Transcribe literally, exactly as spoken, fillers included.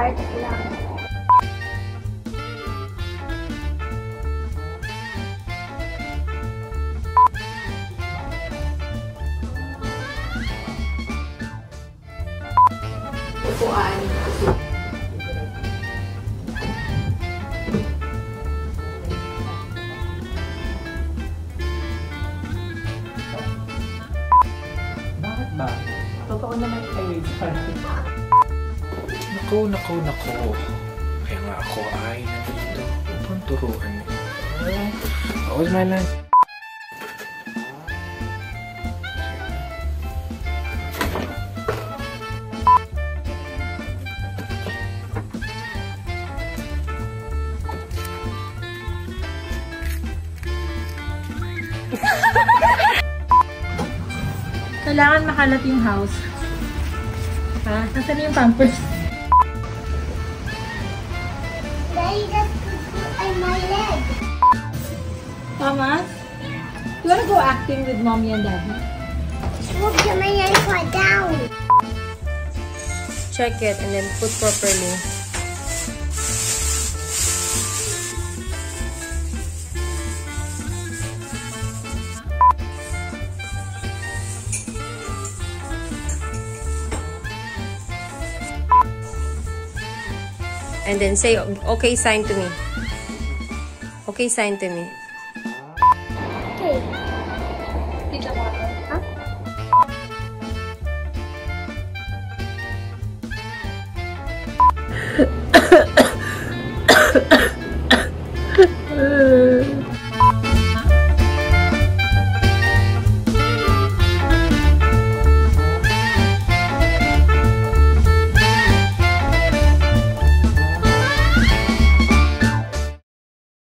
parts lang. Upuan. Bakit ba? Totoo naman kayo. Naku, naku, naku. Kaya nga ako ay nandito upang turuan mo. Ako na lang. Kailangan makalat yung house. Ha? Nasaan yung pampers? Daddy, that's on my leg. Thomas? You wanna go acting with mommy and daddy? Look, my leg fell down. Check it and then put properly. And then say, okay, sign to me. Okay, sign to me. Okay. Did the water? Huh?